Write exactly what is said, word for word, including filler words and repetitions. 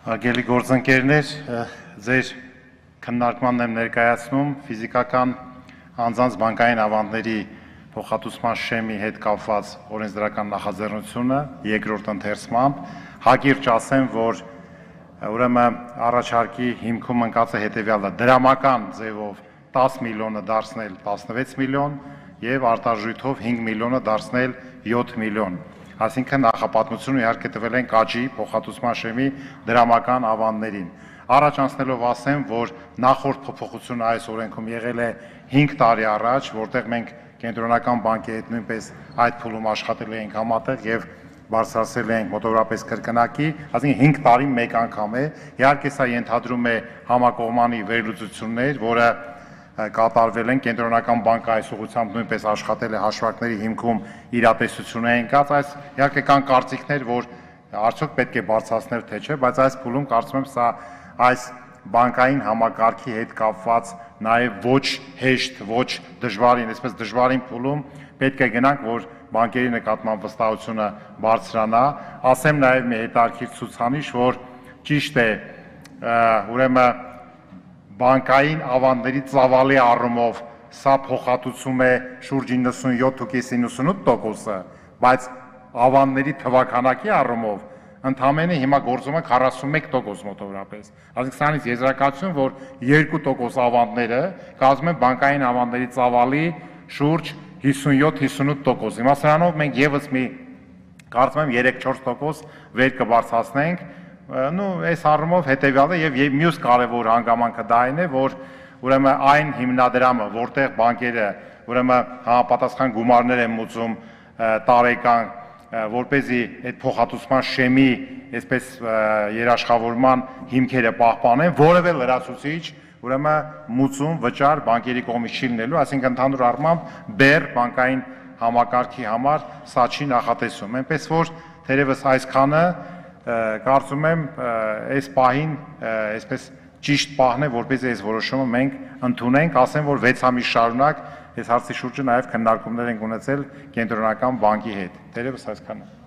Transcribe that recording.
Արգելի գործընկերներ, ձեր քննարկմանն եմ ներկայացնում ֆիզիկական անձանց բանկային ավանդների փոխհատուցման շեմի հետ կապված օրենսդրական նախաձեռնությունը երկրորդ ընթերցմամբ հակիրճ ասեմ, որ ուրեմն առաջարկի հիմքում ընկած է հետևյալը՝ դրամական ձևով տասը միլիոնը դարձնել տասնվեց միլիոն եւ արտարժույթով հինգ միլիոնը դարձնել յոթ միլիոն։ Այսինքն նախապատմությունը իհարկե տվել են կաջի փոխհատուցման շեմի դրամական ավանդներին։ Առաջ անցնելով ասեմ, որ նախորդ փոփոխությունը այս օրենքում եղել է հինգ տարի առաջ, որտեղ մենք կենտրոնական բանկի հետ նույնպես այդ փուլում աշխատել էինք համատեղ եւ բարձրացրել էինք մոտավորապես կրկնակի, այսինքն հինգ տարի մեկ անգամ է։ Իհարկե սա ենթադրում է համակողմանի վերլուծություններ, որը կատարվել են կենտրոնական բանկը այս ուղղությամբ նույնպես աշխատել է հաշվարկների հիմքում իրատեսություն է ընկած, այս իհարկե կան կարծիքներ, որ արդյոք պետք է բարձրացնել թե չէ, բայց այս փուլում կարծում եմ սա այս բանկային համակարգի հետ կապված նաև ոչ հեշտ, ոչ դժվարին, այսպես դժվարին փուլում պետք է գնանք, որ բանկերի նկատմամբ վստահությունը բարձրանա։ Ասեմ նաև մի հետաքրքիր ցուցանիշ, որ ճիշտ է, ուրեմն բանկային ավանդների ծավալի առումով սա փոխհատուցում է շուրջ իննսունյոթ իննսունութ տոկոսը, բայց ավանդների թվաքանակի առումով ընդամենը հիմա գործում է քառասունմեկ տոկոս մոտավորապես։ Այսինքն սրանից եզրակացություն, որ երկու տոկոս ավանդները կազմում են բանկային ավանդների ծավալի շուրջ հիսունյոթ հիսունութ տոկոս։ Հիմա սրանով մենք եւս մի կարծում եմ երեք-չորս տոկոս վեր կբարձրացնենք։ Նու այս առումով հետեւյալը եւ մյուս կարևոր հանգամանքը դա այն է, որ ուրեմն այն հիմնադրամը, որտեղ բանկերը ուրեմն համապատասխան գումարներ են մուծում տարեկան, որպեսզի այդ փոխհատուցման շեմի այսպես երաշխավորման հիմքերը պահպանեն, որևէ լրացուցիչ ուրեմն մուծում վճար բանկերի կողմից չի լինելու, այսինքն ընդհանուր առմամբ բեռ բանկային համակարգի համար սա չի նախատեսվում։ Այնպես որ թերևս այսքանը կարծում եմ այս պահին այսպես ճիշտ պահն է, որպեսզի այս որոշումը մենք ընդունենք, ասեմ, որ վեց ամիս շարունակ այս հարցի շուրջը նաև քննարկումներ ենք ունեցել կենտրոնական բանկի հետ։ Թերևս այսքանը։